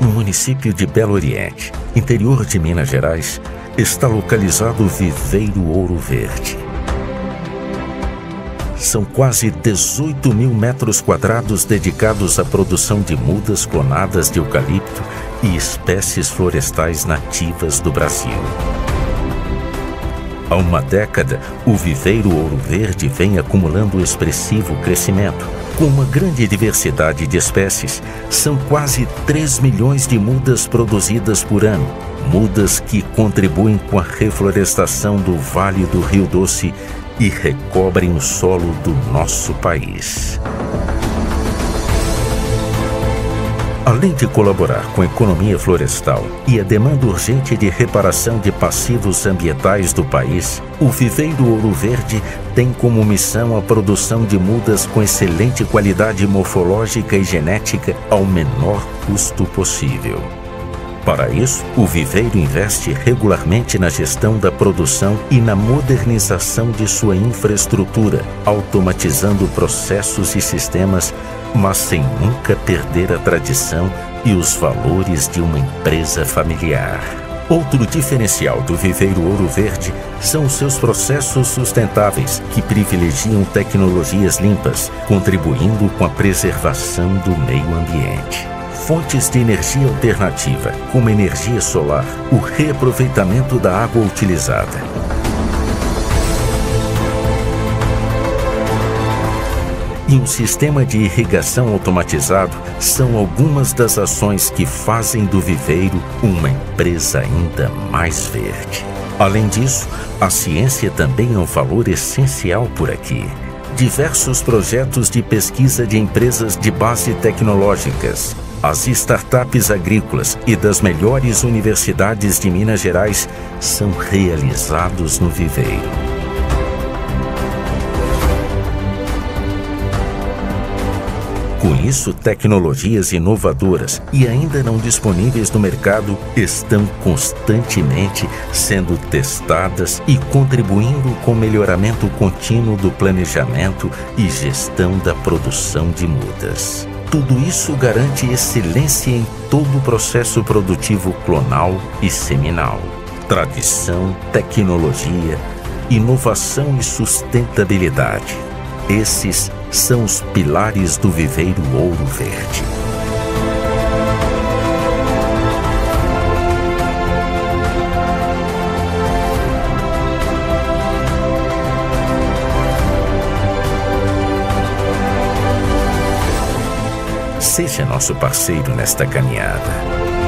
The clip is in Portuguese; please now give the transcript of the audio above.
no município de Belo Oriente, interior de Minas Gerais, está localizado o Viveiro Ouro Verde. São quase 18 mil metros quadrados dedicados à produção de mudas clonadas de eucalipto e espécies florestais nativas do Brasil. Há uma década, o Viveiro Ouro Verde vem acumulando expressivo crescimento. Com uma grande diversidade de espécies, são quase 3 milhões de mudas produzidas por ano. Mudas que contribuem com a reflorestação do Vale do Rio Doce e recobrem o solo do nosso país. Além de colaborar com a economia florestal e a demanda urgente de reparação de passivos ambientais do país, o Viveiro Ouro Verde tem como missão a produção de mudas com excelente qualidade morfológica e genética ao menor custo possível. Para isso, o viveiro investe regularmente na gestão da produção e na modernização de sua infraestrutura, automatizando processos e sistemas, mas sem nunca perder a tradição e os valores de uma empresa familiar. Outro diferencial do Viveiro Ouro Verde são os seus processos sustentáveis, que privilegiam tecnologias limpas, contribuindo com a preservação do meio ambiente. Fontes de energia alternativa, como energia solar, o reaproveitamento da água utilizada. E um sistema de irrigação automatizado são algumas das ações que fazem do viveiro uma empresa ainda mais verde. Além disso, a ciência também é um valor essencial por aqui. Diversos projetos de pesquisa de empresas de base tecnológicas, as startups agrícolas e das melhores universidades de Minas Gerais são realizados no viveiro. Com isso, tecnologias inovadoras e ainda não disponíveis no mercado estão constantemente sendo testadas e contribuindo com o melhoramento contínuo do planejamento e gestão da produção de mudas. Tudo isso garante excelência em todo o processo produtivo clonal e seminal. Tradição, tecnologia, inovação e sustentabilidade. Esses são os pilares do Viveiro Ouro Verde. Seja nosso parceiro nesta caminhada.